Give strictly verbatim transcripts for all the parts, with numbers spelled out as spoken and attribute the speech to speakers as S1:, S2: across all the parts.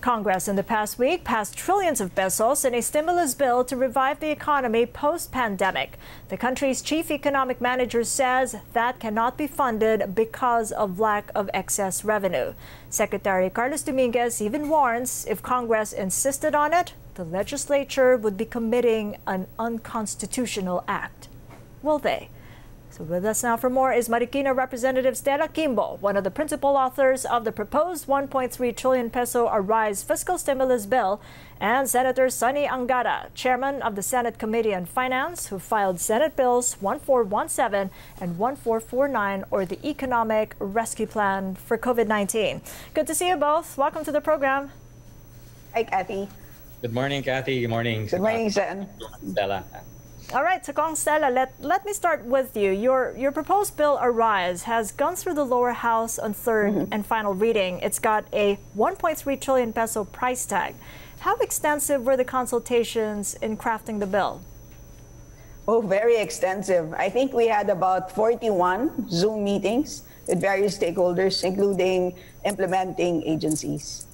S1: Congress in the past week passed trillions of pesos in a stimulus bill to revive the economy post-pandemic. The country's chief economic manager says that cannot be funded because of lack of excess revenue. Secretary Carlos Dominguez even warns if Congress insisted on it, the legislature would be committing an unconstitutional act. Will they? So with us now for more is Marikina Representative Stella Quimbo, one of the principal authors of the proposed one point three trillion peso Arise fiscal stimulus bill, and Senator Sonny Angara, chairman of the Senate Committee on Finance, who filed Senate Bills one four one seven and one four four nine, or the Economic Rescue Plan for COVID nineteen. Good to see you both. Welcome to the program.
S2: Hi, Kathy.
S3: Good morning, Kathy. Good morning.
S2: Good morning, Sen.
S3: Stella.
S1: All right, so Kong Stella, let, let me start with you. Your your proposed bill Arise has gone through the lower house on third mm-hmm. and final reading. It's got a one point three trillion peso price tag. How extensive were the consultations in crafting the bill?
S2: Oh, very extensive. I think we had about forty-one Zoom meetings with various stakeholders, including implementing agencies.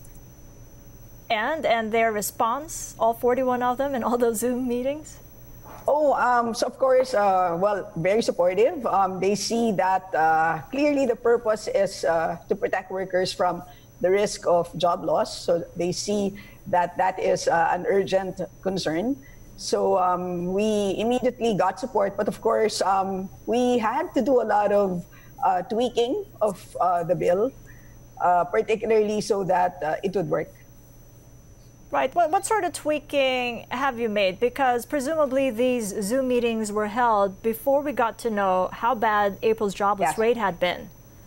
S1: And and their response, all forty-one of them in all those Zoom meetings?
S2: Oh, um, so of course, uh, well, very supportive. Um, they see that uh, clearly the purpose is uh, to protect workers from the risk of job loss. So they see that that is uh, an urgent concern. So um, we immediately got support. But of course, um, we had to do a lot of uh, tweaking of uh, the bill, uh, particularly so that uh, it would work.
S1: Right. What, what sort of tweaking have you made? Because presumably these Zoom meetings were held before we got to know how bad April's jobless
S2: yes.
S1: rate had been.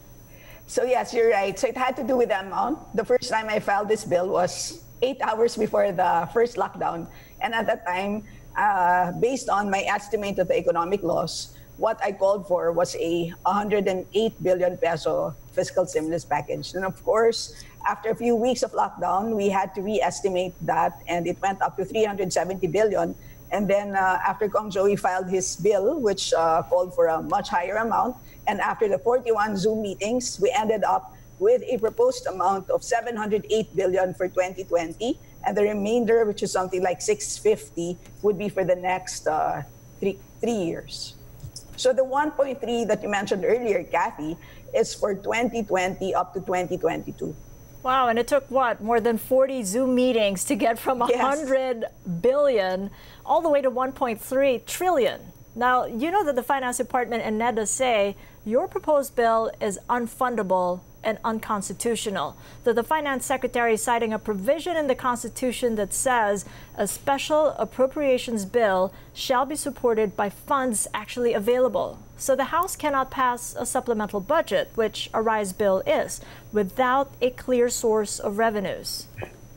S2: So yes, you're right. So it had to do with the amount. The first time I filed this bill was eight hours before the first lockdown. And at that time, uh, based on my estimate of the economic loss, what I called for was a one hundred eight billion peso fiscal stimulus package. And of course, after a few weeks of lockdown, we had to re-estimate that, and it went up to three hundred seventy billion. And then uh, after Kong Joey filed his bill, which uh, called for a much higher amount, and after the forty-one Zoom meetings, we ended up with a proposed amount of seven hundred eight billion for twenty twenty, and the remainder, which is something like six hundred fifty, would be for the next uh, three, three years. So the one point three that you mentioned earlier, Kathy, is for twenty twenty up to twenty twenty-two.
S1: Wow, and it took what, more than forty Zoom meetings to get from one hundred yes. billion all the way to one point three trillion. Now, you know that the Finance Department and NEDA say your proposed bill is unfundable and unconstitutional. That the Finance Secretary is citing a provision in the Constitution that says a special appropriations bill shall be supported by funds actually available. So the House cannot pass a supplemental budget, which a Arise bill is, without a clear source of revenues.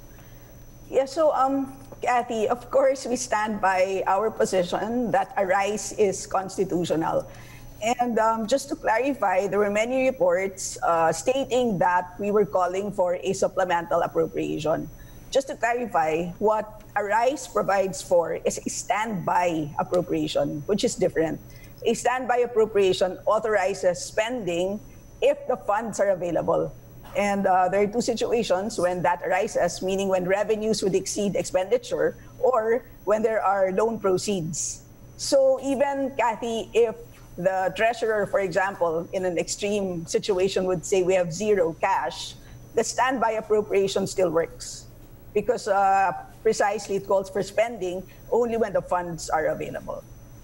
S2: Yeah, so um, Kathy, of course, we stand by our position that Arise is constitutional. And um, just to clarify, there were many reports uh, stating that we were calling for a supplemental appropriation. Just to clarify, what Arise provides for is a standby appropriation, which is different. A standby appropriation authorizes spending if the funds are available. And uh, there are two situations when that arises, meaning when revenues would exceed expenditure or when there are loan proceeds. So even, Kathy, if the treasurer, for example, in an extreme situation would say we have zero cash, the standby appropriation still works because uh, precisely it calls for spending only when the funds are available.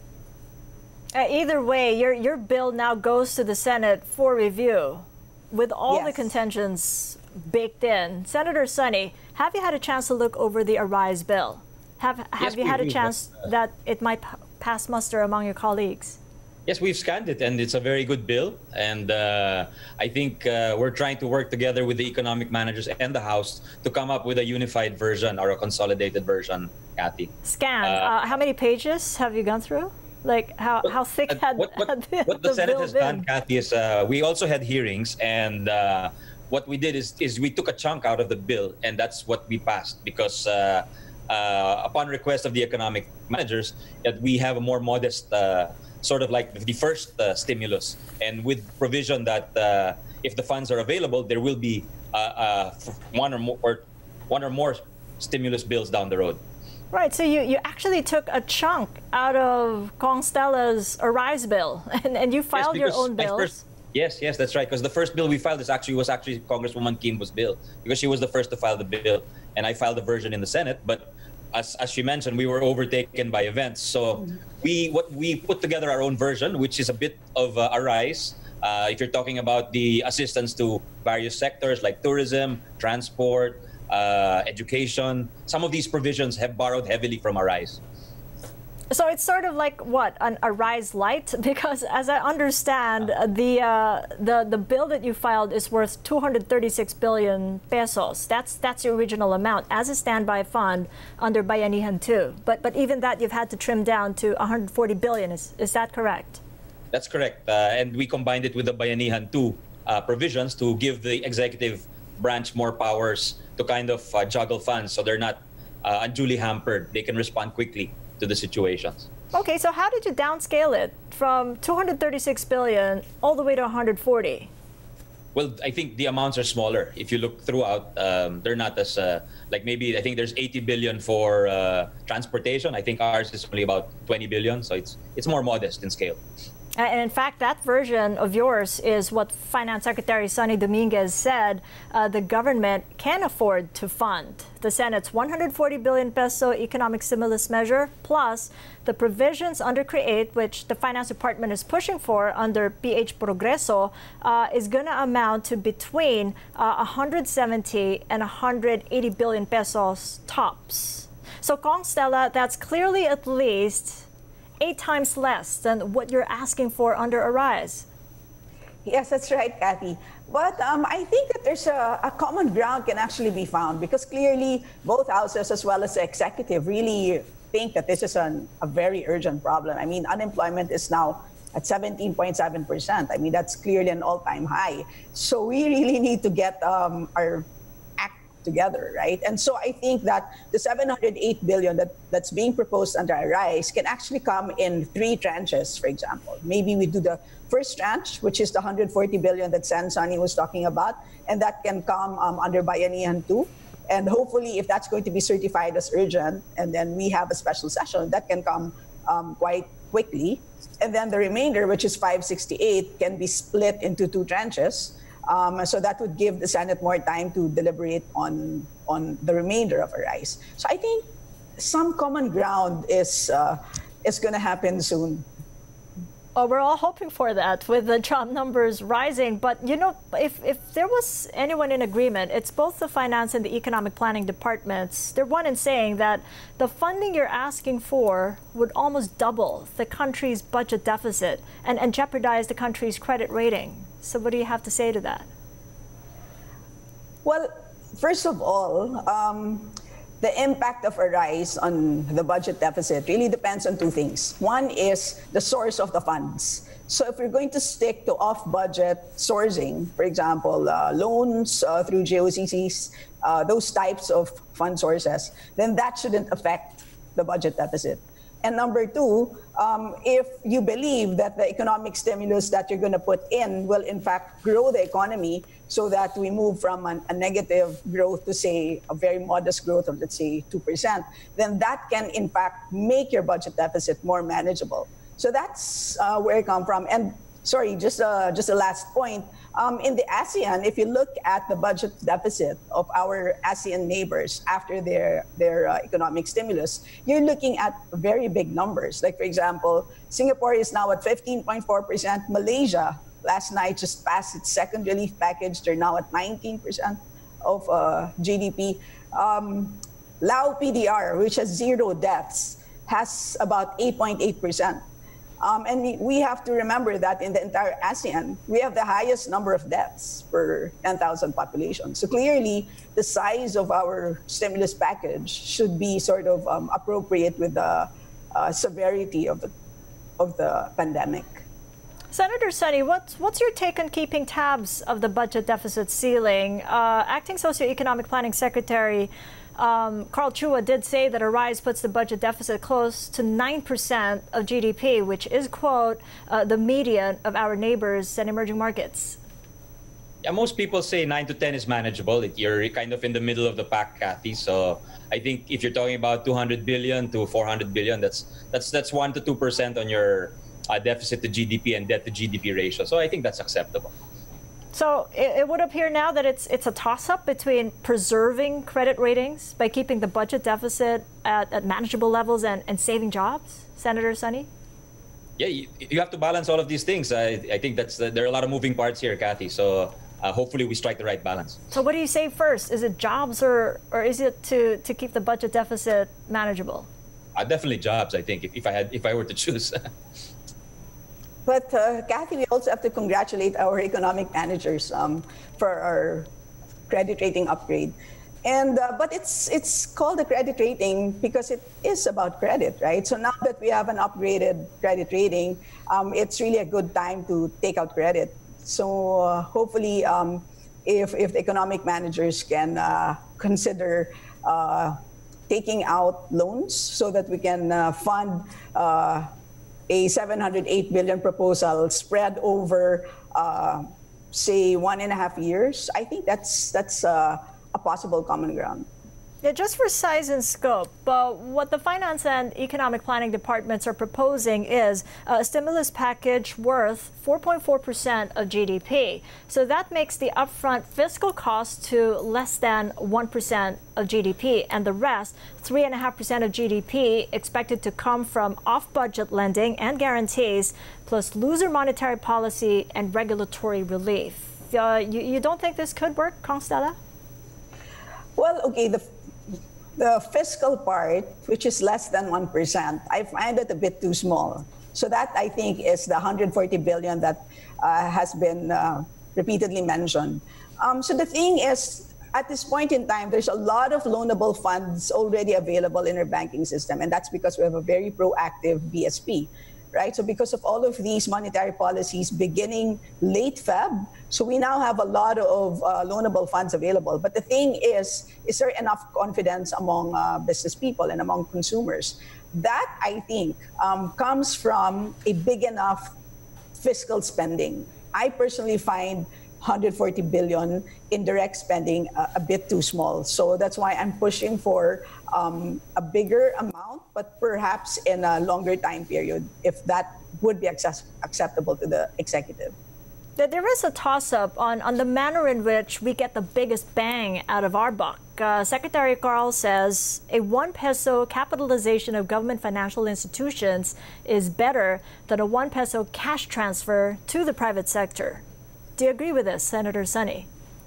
S1: Uh, either way, your, your bill now goes to the Senate for review with all yes. the contentions baked in. Senator Sonny, have you had a chance to look over the Arise bill? Have, have
S3: yes,
S1: you had a
S3: do.
S1: chance that it might pass muster among your colleagues?
S3: Yes, we've scanned it, and it's a very good bill. And uh, I think uh, we're trying to work together with the economic managers and the House to come up with a unified version or a consolidated version, Kathy.
S1: Scanned.
S3: Uh,
S1: uh, how many pages have you gone through? Like, how,
S3: but,
S1: how thick had,
S3: what, what,
S1: had the,
S3: what the,
S1: the
S3: Senate
S1: bill
S3: has
S1: been?
S3: done, Kathy, is uh, we also had hearings, and uh, what we did is, is we took a chunk out of the bill, and that's what we passed because uh, uh, upon request of the economic managers, that we have a more modest uh, sort of like the first uh, stimulus, and with provision that uh, if the funds are available, there will be uh, uh, one or more or one or more stimulus bills down the road.
S1: Right, so you, you actually took a chunk out of Kong Stella's Arise bill, and, and you filed
S3: yes,
S1: your own bills.
S3: First, yes, yes, that's right. Because the first bill we filed is actually was actually Congresswoman Quimbo's bill, because she was the first to file the bill, and I filed the version in the Senate. But as as she mentioned, we were overtaken by events, so we what we put together our own version, which is a bit of uh, Arise. Uh, if you're talking about the assistance to various sectors like tourism, transport, Uh, education, some of these provisions have borrowed heavily from Arise.
S1: So it's sort of like what, an Arise light? Because as I understand, uh, the uh, the the bill that you filed is worth two hundred thirty-six billion pesos. That's that's the original amount as a standby fund under Bayanihan two. But but even that you've had to trim down to one hundred forty billion. Is is that correct?
S3: That's correct, uh, and we combined it with the Bayanihan two uh, provisions to give the executive branch more powers to kind of uh, juggle funds, so they're not uh, unduly hampered. They can respond quickly to the situations.
S1: Okay, so how did you downscale it from two hundred thirty-six billion all the way to one hundred forty?
S3: Well, I think the amounts are smaller. If you look throughout, um, they're not as uh, like maybe I think there's eighty billion for uh, transportation. I think ours is only about twenty billion, so it's it's more modest in scale.
S1: And in fact, that version of yours is what Finance Secretary Sonny Dominguez said uh, the government can afford to fund. The Senate's one hundred forty billion peso economic stimulus measure, plus the provisions under CREATE, which the Finance Department is pushing for under P H Progreso, uh, is going to amount to between uh, one hundred seventy and one hundred eighty billion pesos tops. So, Kong Stella, that's clearly at least eight times less than what you're asking for under Arise.
S2: Yes, that's right, Kathy. But um, I think that there's a, a common ground can actually be found, because clearly both houses as well as the executive really think that this is an, a very urgent problem. I mean, unemployment is now at seventeen point seven percent. I mean, that's clearly an all-time high. So we really need to get um, our together, right? And so I think that the seven hundred eight billion that, that's being proposed under Arise can actually come in three tranches, for example. Maybe we do the first tranche, which is the one hundred forty billion that Sen Sonny was talking about, and that can come um, under Bayanihan two. And hopefully, if that's going to be certified as urgent, and then we have a special session, that can come um, quite quickly. And then the remainder, which is five sixty-eight, can be split into two tranches. Um, so that would give the Senate more time to deliberate on on the remainder of Arise. So I think some common ground is uh, is going to happen soon.
S1: Oh, we're all hoping for that with the job numbers rising. But, you know, if, if there was anyone in agreement, it's both the finance and the economic planning departments. They're one in saying that the funding you're asking for would almost double the country's budget deficit and, and jeopardize the country's credit rating. So what do you have to say to that?
S2: Well, first of all, um, the impact of Arise on the budget deficit really depends on two things. One is the source of the funds. So if we're going to stick to off-budget sourcing, for example, uh, loans uh, through G O C Cs, uh, those types of fund sources, then that shouldn't affect the budget deficit. And number two, um, if you believe that the economic stimulus that you're going to put in will in fact grow the economy so that we move from an, a negative growth to, say, a very modest growth of, let's say, two percent, then that can in fact make your budget deficit more manageable. So that's uh, where I come from. And sorry, just, uh, just a last point. Um, in the ASEAN, if you look at the budget deficit of our ASEAN neighbors after their, their uh, economic stimulus, you're looking at very big numbers. Like, for example, Singapore is now at fifteen point four percent. Malaysia, last night, just passed its second relief package. They're now at nineteen percent of uh, G D P. Um, Lao P D R, which has zero deaths, has about eight point eight percent. Um, and we have to remember that in the entire ASEAN, we have the highest number of deaths per ten thousand population. So clearly, the size of our stimulus package should be sort of um, appropriate with the uh, severity of the, of the pandemic.
S1: Senator Sonny, what's, what's your take on keeping tabs of the budget deficit ceiling? Uh, Acting Socioeconomic Planning Secretary Um, Carl Chua did say that Arise puts the budget deficit close to nine percent of G D P, which is, quote, uh, the median of our neighbors and emerging markets.
S3: Yeah, most people say nine to ten is manageable. It, you're kind of in the middle of the pack, Kathy. So I think if you're talking about two hundred billion to four hundred billion, that's that's that's one to two percent on your uh, deficit to G D P and debt to G D P ratio. So I think that's acceptable.
S1: So it, it would appear now that it's it's a toss-up between preserving credit ratings by keeping the budget deficit at, at manageable levels and, and saving jobs, Senator Sonny?
S3: Yeah, you, you have to balance all of these things. I, I think that's there are a lot of moving parts here, Kathy. So uh, hopefully we strike the right balance.
S1: So what do you say first? Is it jobs or or is it to to keep the budget deficit manageable?
S3: Uh, definitely jobs. I think if, if I had if I were to choose.
S2: But uh, Kathy, we also have to congratulate our economic managers um, for our credit rating upgrade. And uh, but it's it's called a credit rating because it is about credit, right? So now that we have an upgraded credit rating, um, it's really a good time to take out credit. So uh, hopefully, um, if if the economic managers can uh, consider uh, taking out loans so that we can uh, fund Uh, a seven hundred eight billion proposal spread over, uh, say, one and a half years, I think that's that's uh, a possible common ground.
S1: Yeah, just for size and scope, but what the Finance and Economic Planning departments are proposing is a stimulus package worth four point four percent of G D P. So that makes the upfront fiscal cost to less than one percent of G D P, and the rest, three point five percent of G D P, expected to come from off-budget lending and guarantees, plus looser monetary policy and regulatory relief. Uh, you, you don't think this could work, Stella?
S2: Well, okay, the The fiscal part, which is less than one percent, I find it a bit too small. So that, I think, is the one hundred forty billion that uh, has been uh, repeatedly mentioned. Um, so the thing is, at this point in time, there's a lot of loanable funds already available in our banking system, and that's because we have a very proactive B S P, right? So because of all of these monetary policies beginning late February, so we now have a lot of uh, loanable funds available. But the thing is, is there enough confidence among uh, business people and among consumers? That, I think, um, comes from a big enough fiscal spending. I personally find one hundred forty billion in direct spending uh, a bit too small. So that's why I'm pushing for um, a bigger amount, but perhaps in a longer time period, if that would be access acceptable to the executive.
S1: There is a toss-up on, on the manner in which we get the biggest bang out of our buck. Uh, Secretary Carl says a one peso capitalization of government financial institutions is better than a one peso cash transfer to the private sector. Do you agree with this, Senator Sonny?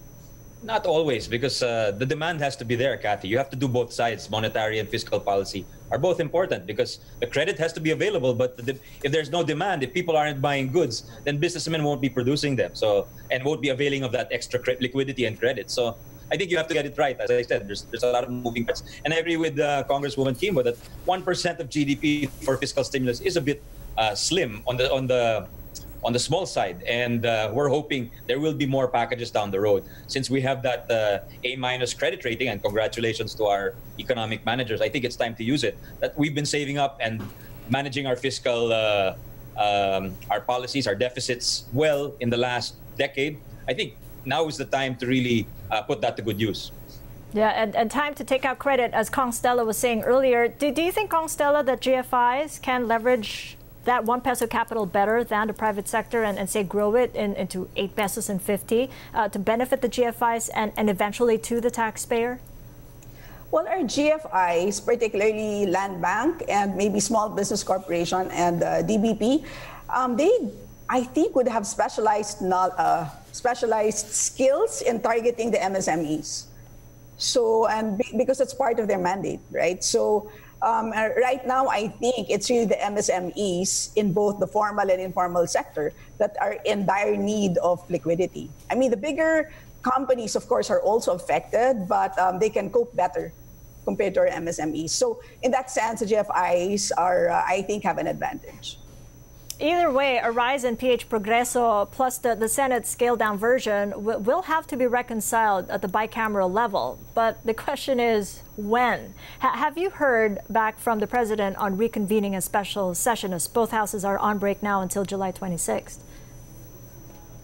S3: Not always, because uh, the demand has to be there, Kathy. You have to do both sides. Monetary and fiscal policy are both important because the credit has to be available. But the, if there's no demand, if people aren't buying goods, then businessmen won't be producing them. So and won't be availing of that extra liquidity and credit. So I think you have to get it right. As I said, there's there's a lot of moving parts. And I agree with uh, Congresswoman Quimbo that one percent of G D P for fiscal stimulus is a bit uh, slim on the on the. on the small side, and uh, we're hoping there will be more packages down the road. Since we have that uh, A-minus credit rating, and congratulations to our economic managers, I think it's time to use it. That we've been saving up and managing our fiscal, uh, um, our policies, our deficits well in the last decade. I think now is the time to really uh, put that to good use.
S1: Yeah, and, and time to take out credit, as Stella was saying earlier. Do, do you think, Stella, that G F Is can leverage that one peso capital better than the private sector and, and say grow it in, into eight pesos and fifty uh, to benefit the G F Is and, and eventually to the taxpayer?
S2: Well, our G F Is, particularly Land Bank and maybe Small Business Corporation and uh, D B P, um, they, I think, would have specialized uh, specialized skills in targeting the M S M Es. So, and because it's part of their mandate, right? So. Um, right now, I think it's really the M S M Es in both the formal and informal sector that are in dire need of liquidity. I mean, the bigger companies, of course, are also affected, but um, they can cope better compared to our M S M Es. So in that sense, the G F Is are, uh, I think, have an advantage.
S1: Either way, a rise in P H Progreso plus the, the Senate scaled-down version will have to be reconciled at the bicameral level. But the question is, when? Ha have you heard back from the President on reconvening a special session, as both houses are on break now until July twenty-sixth?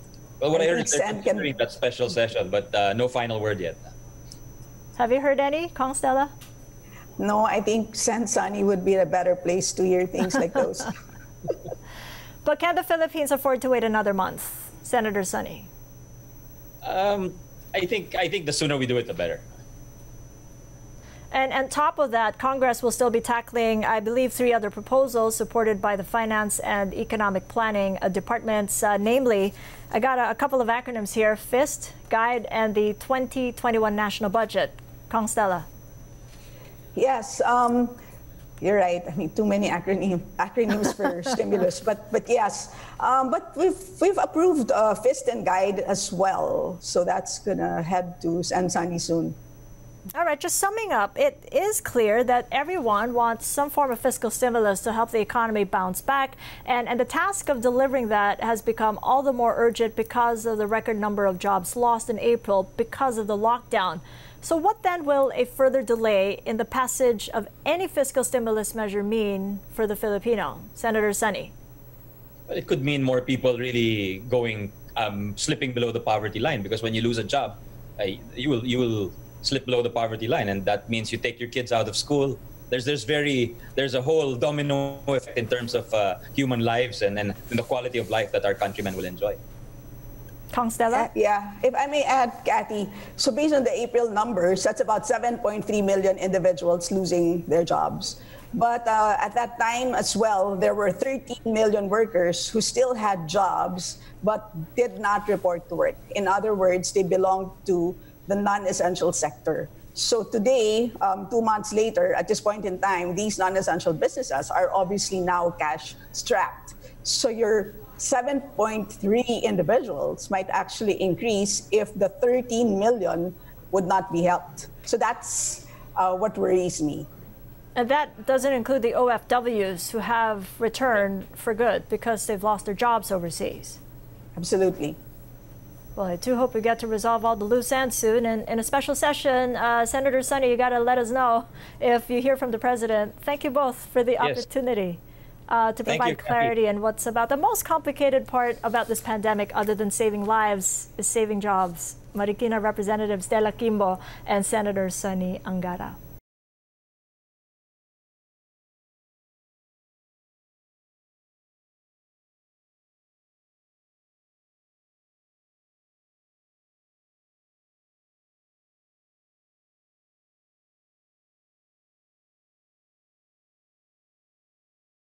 S3: Well, what I,
S2: I
S3: heard
S2: think
S3: is they're
S2: Sen can-
S3: considering that special session, but uh, no final word yet.
S1: Have you heard any, Kong Stella?
S2: No, I think Sen Sonny would be a better place to hear things like those.
S1: But can the Philippines afford to wait another month, Senator Sonny?
S3: Um, I think I think the sooner we do it, the better.
S1: And on top of that, Congress will still be tackling, I believe, three other proposals supported by the Finance and Economic Planning uh, departments, uh, namely, I got a, a couple of acronyms here, FIST, Guide, and the twenty twenty-one National Budget. Kong Stella.
S2: Yes, um, you're right. I mean, too many acronym, acronyms for stimulus, but but yes. Um, but we've we've approved uh, FIST and Guide as well, so that's gonna head to San Sonny soon.
S1: All right, just summing up, it is clear that everyone wants some form of fiscal stimulus to help the economy bounce back. And, and the task of delivering that has become all the more urgent because of the record number of jobs lost in April because of the lockdown. So what then will a further delay in the passage of any fiscal stimulus measure mean for the Filipino? Senator Sonny.
S3: Well, it could mean more people really going, um, slipping below the poverty line, because when you lose a job, uh, you will you will slip below the poverty line, and that means you take your kids out of school. There's there's very there's a whole domino effect in terms of uh, human lives and, and the quality of life that our countrymen will enjoy.
S1: Kong Stella?
S2: Uh, yeah, if I may add, Kathy, so based on the April numbers, that's about seven point three million individuals losing their jobs. But uh, at that time as well, there were thirteen million workers who still had jobs but did not report to work. In other words, they belonged to the non-essential sector. So today, um, two months later, at this point in time, these non-essential businesses are obviously now cash-strapped. So your seven point three individuals might actually increase if the thirteen million would not be helped. So that's uh, what worries me.
S1: And that doesn't include the O F Ws who have returned for good because they've lost their jobs overseas.
S2: Absolutely.
S1: Well, I do hope we get to resolve all the loose ends soon. And in a special session, uh, Senator Sonny, you got to let us know if you hear from the president. Thank you both for the
S3: Yes.
S1: opportunity uh, to
S3: Thank
S1: provide
S3: you,
S1: clarity and what's about the most complicated part about this pandemic, other than saving lives, is saving jobs. Marikina Representative Stella Quimbo and Senator Sonny Angara.